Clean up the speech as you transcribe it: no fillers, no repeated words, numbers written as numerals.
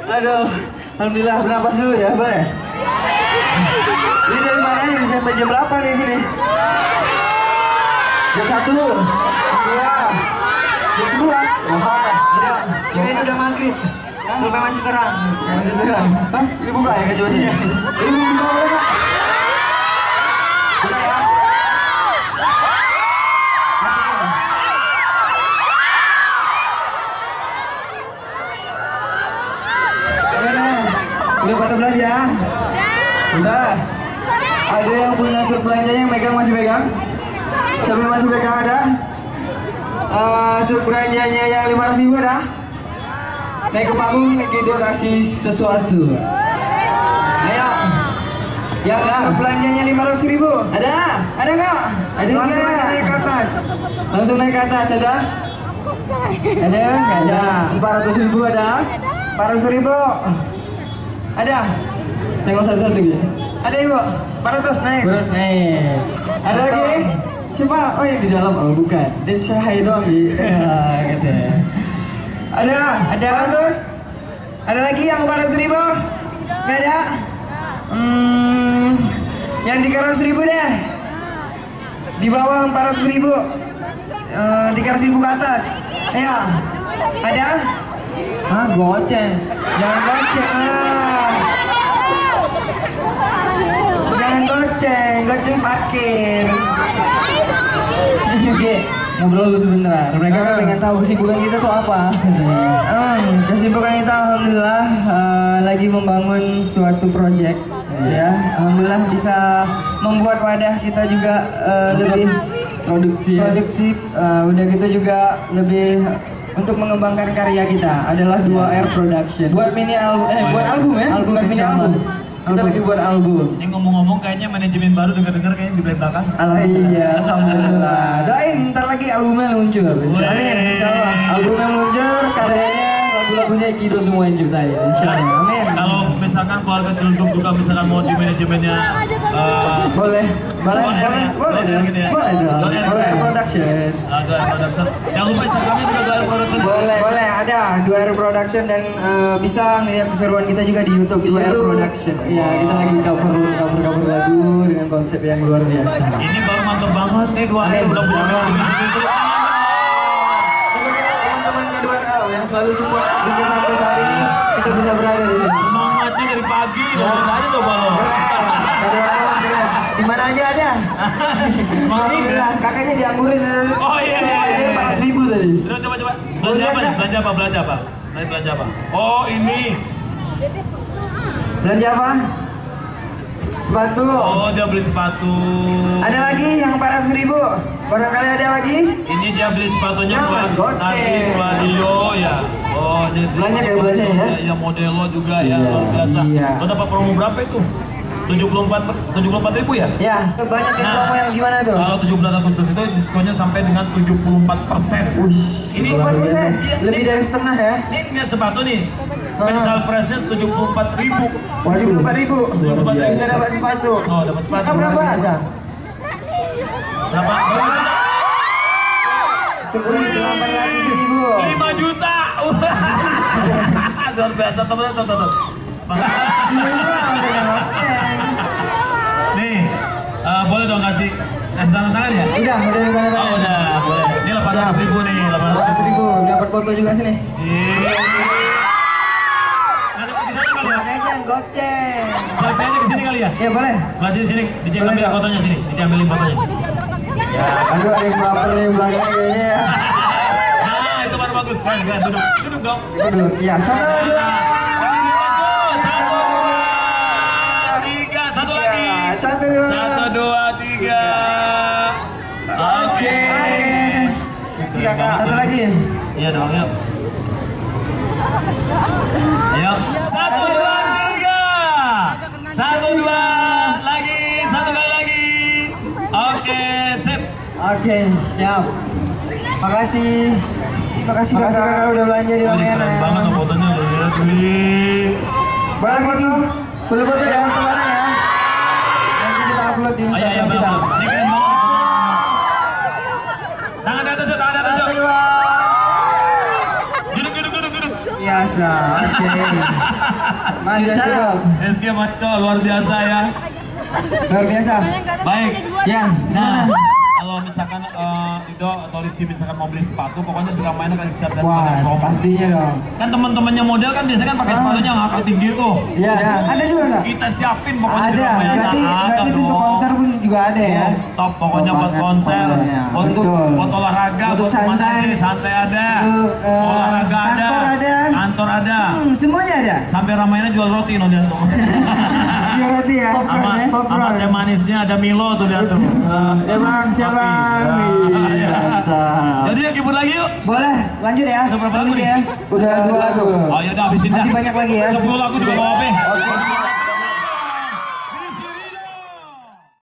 Aduh, alhamdulillah bernapas dulu ya, boleh? Ini dari mana ini? Sampai jam berapa nih sini? Jam 1, 2, jam 11. Wah, ini udah maghrib. Sampai masih terang. Masih terang. Hah? Ini buka ya kecualinya? Ini buka boleh Pak? Buka ya? Masih ya? Udah pada belanja? Udah. Ada yang punya surat belanjanya yang megang masih pegang? Siapa yang masih pegang ada? Surat belanjanya yang 500.000 ada? Naik ke panggung, kita kasih sesuatu. Ayo. Yang surat belanjanya 500.000 ada? Ada nggak? Ada. Langsung naik ke atas. Langsung naik ke atas ada? Ada? Nggak ada. 400.000 ada? 400.000 ada? Tengok satu-satu gitu. Ada ibu? 400 naik. 400 naik. Ada lagi? Siapa? Oh yang di dalam, oh bukan. Dia saya doang gitu. Ada? Ada 400? Ada lagi yang 400.000? Nggak ada? Yang 300.000 deh. Di bawah 400.000. 300.000 ke atas. Ayo. Ada? Ah, goceng. Jangan goceng. Jangan goceng, goceng parkir. Oke, ngobrol dulu sebentar. Mereka kan pengen tahu kesibukan kita tuh apa. Kesibukan kita alhamdulillah lagi membangun suatu proyek. Ya, alhamdulillah bisa membuat wadah kita juga lebih produktif. Udah gitu juga lebih untuk mengembangkan karya kita adalah 2R Production. Buat mini album, buat album ya? Album mini album. Kita lagi buat album. Ini ngomong-ngomong kayaknya manajemen baru dengar-dengar kayaknya di belakang. Iya, alhamdulillah. Doain ntar lagi albumnya luncur. Amin, insyaallah. Albumnya luncur, karyanya lagu-lagunya Kido semua yang ciptain. Insyaallah. Amin. Kalau misalkan keluarga Celunduk juga misalkan mau di manajemennya boleh dong. Boleh production. Jangan lupa Instagramnya juga 2R Production. Boleh ada 2R Production dan bisa ngeliat keseruan kita juga di YouTube 2R Production. Iya, kita lagi cover lagu dengan konsep yang luar biasa. Ini baru mantap banget nih 2R udah punya manajemen. Teman-teman K2L yang selalu support juga sampai saat ini kita bisa berada di sini. Semangatnya dari pagi loh, aja coba lo. Di mana aja ada. Alhamdulillah, kakaknya dianggurin. Oh iya. 400.000 tadi. Coba. Belanja apa? Belanja apa? Oh ini. Belanja apa? Sepatu. Oh dia beli sepatu. Ada lagi yang 400.000. Barangkali ada lagi? Ini dia beli sepatunya buat goceng. tadi radio ya. Oh jadi belanja kayak belanja ya? Ya model lo juga ya luar biasa. Iya. Lo dapat promo berapa itu? 74.000 ya? Ya, banyak yang promo yang gimana tuh? Kalau 17 Agustus itu diskonnya sampai dengan 74%. Ini 4%, lebih dari setengah ya? Ini sepatu nih, special price-nya 74.000. 74.000. Bisa dapat sepatu. Oh, dapat sepatu. Berapa? Berapa? 10.800.000. 5 juta. Luar biasa teman-teman. Nih, boleh dong kasih tanda tangan ya? Udah tanda tangan. Oh udah, boleh. Ini 800.000 nih, 800.000. Dapat foto juga sini. Ada di sana kali ya? Makanya goceng. Selfie aja ke sini kali ya? Ya boleh. Sebelah sini, DJ ambil fotonya sini, DJ ambilin fotonya. Ya, aduh ada yang baper nih belakang kayaknya ya. Nah, itu baru bagus kan, duduk dong. Duduk, ya sana. Satu, dua, tiga. Oke. Satu lagi. Iya dong, yuk. Ayo. 1, 2, 3. 1, 2 lagi, 1 kali lagi. Oke, sip. Oke, siap. Makasih kakak udah belanja di Ini keren banget tuh fotonya, lihat nih. Boleh foto? Boleh foto ya kemana ya? Nanti kita upload di Instagram kita. Ini keren banget. Tangan di atas yuk, tangan di atas yuk. Duduk. Iya, biasa. Oke. Mantap. SG Maco luar biasa ya. Luar biasa. Baik. Ya. Nah, kalau misalkan Ido atau Rizky misalkan mau beli sepatu, pokoknya di Ramayana kan siap dan Wah, promo. pastinya dong. Kan teman-temannya model kan biasanya kan pakai sepatunya ngakak tinggi tuh. Iya. Ada juga nggak? Kita siapin pokoknya di Ada. Ramayana. Berarti untuk konser pun juga ada ya. Top pokoknya buat banget konser, pokoknya. untuk Betul. buat olahraga, Untuk buat kemana santai. aja, santai ada, Untuk, olahraga ada, kantor ada. kantor ada, Semuanya ada. sampai Ramayana jual roti no dia tuh. Iya berarti ya. Sama teh manisnya ada Milo tuh dia tuh. Ya bang, siap bang. Jadi ya kibur lagi yuk. Boleh, lanjut ya. Udah berapa lagu Lanjut nih? ya. Udah 2 lagu. Oh ya udah habisin dah. Masih banyak lagi ya. 10 lagu juga mau apa? Oke.